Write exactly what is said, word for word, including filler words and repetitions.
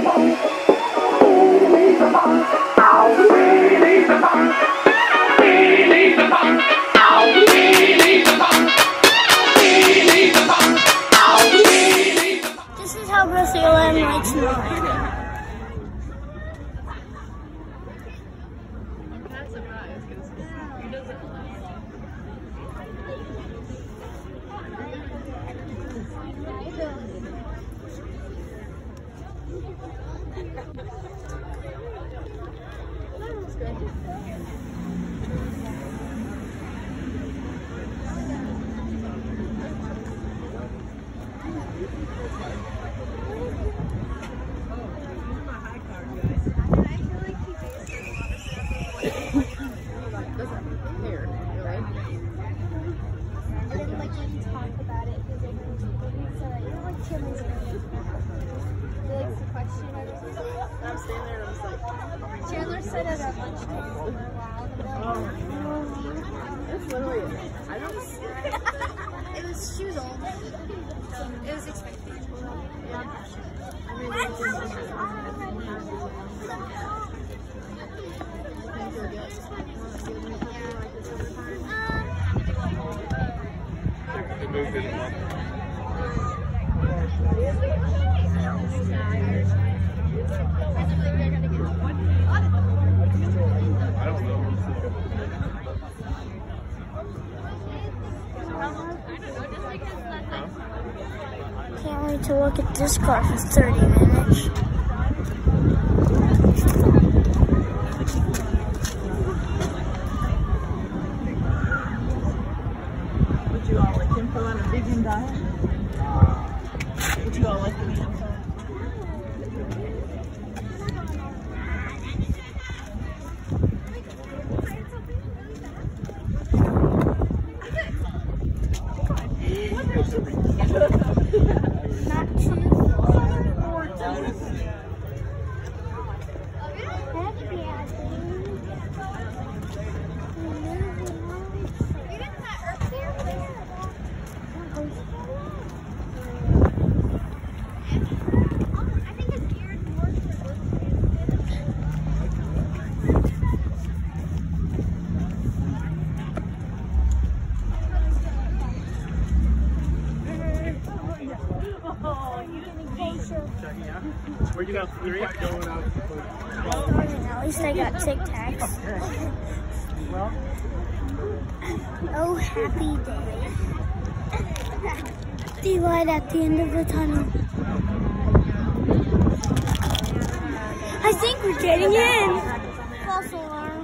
This is how B R O three eleven likes mine. Chandler said it at lunchtime for a while. That's literally it. I don't see It was, she was old. It was expected. Yeah. I mean, That's how it's much Can't wait to look at this car for thirty minutes. Would you all like info on a vegan diet? Would you all like any info? Not too far or too Where'd you go? Three? Going out. At least I got Tic Tacs. Oh, happy day. The light at the end of the tunnel. I think we're getting in. False alarm.